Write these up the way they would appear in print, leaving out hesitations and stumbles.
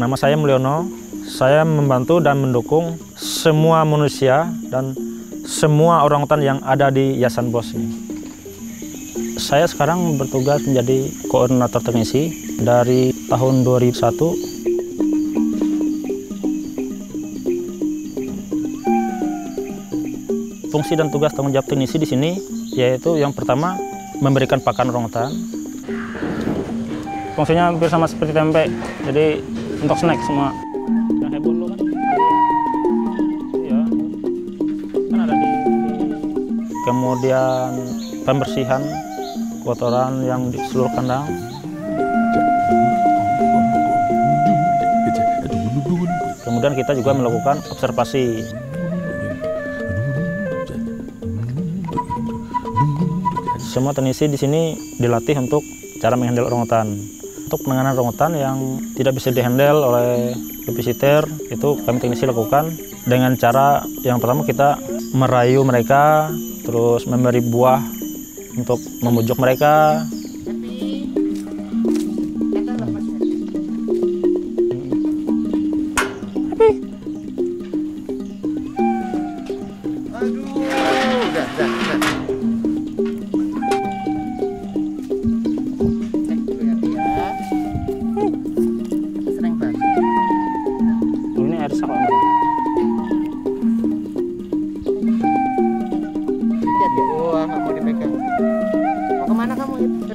Nama saya Mulyono. Saya membantu dan mendukung semua manusia dan semua orangutan yang ada di Yayasan BOS ini. Saya sekarang bertugas menjadi koordinator teknisi dari tahun 2001. Fungsi dan tugas tanggung jawab teknisi di sini yaitu yang pertama memberikan pakan orangutan. Fungsinya hampir sama seperti tempe, jadi untuk snack semua. Yang heboh dulu kan? Iya, kan ada di. Kemudian pembersihan kotoran yang di seluruh kandang. Kemudian kita juga melakukan observasi. Semua teknisi di sini dilatih untuk cara menghandle orangutan. Untuk penanganan orangutan yang tidak bisa dihandle oleh babysitter, itu kami teknisi lakukan dengan cara yang pertama kita merayu mereka, terus memberi buah untuk membujuk mereka. Ini air sak. Wah, nggak mau dipegang. Mau kemana kamu?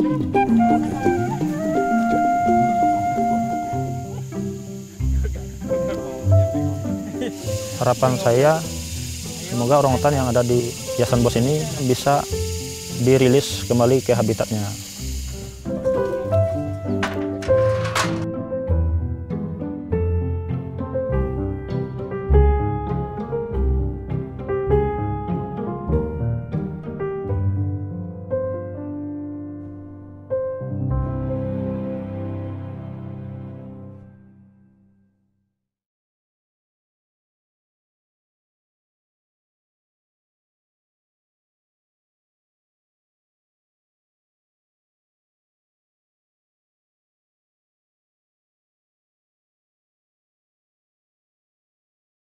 Harapan saya semoga orangutan yang ada di Yayasan BOS ini bisa dirilis kembali ke habitatnya.